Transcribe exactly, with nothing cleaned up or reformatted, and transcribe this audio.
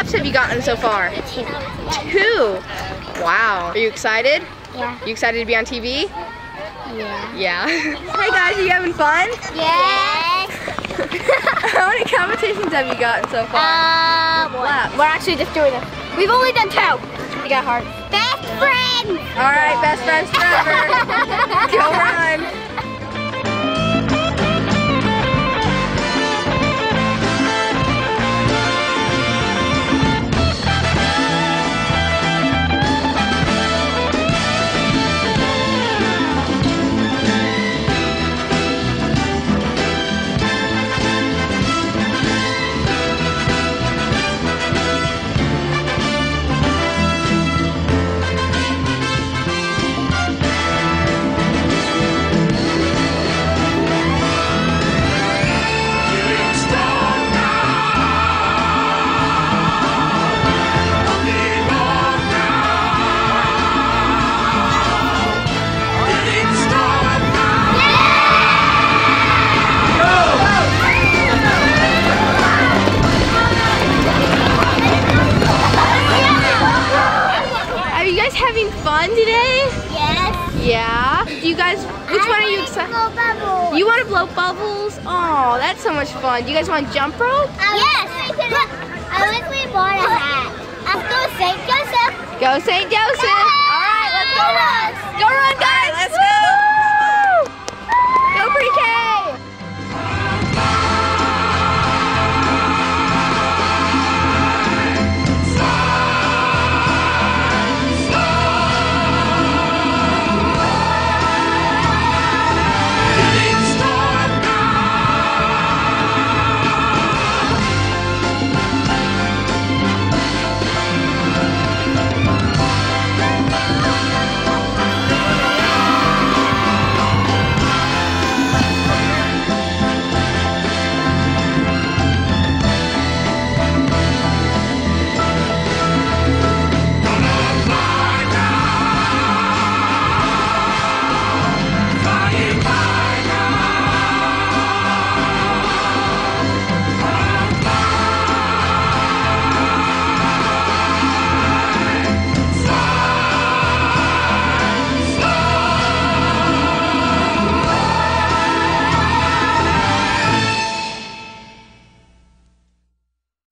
laps have you gotten so far? Two. Two. Wow. Are you excited? Yeah. You excited to be on T V? Yeah. Yeah. Hey guys, are you having fun? Yes. How many competitions have you gotten so far? Uh, Laps. we're actually just doing it. We've only done two. You got hard. Best friends. All right, best friends forever. Go run. Having fun today? Yes. Yeah? Do you guys, which I one are you want to excited? blow bubbles. You want to blow bubbles? Oh, that's so much fun. Do you guys want to jump rope? Yes. I wish we bought a hat. Let's go Saint Joseph. Go Saint Joseph. All right, let's go run. Go run, guys.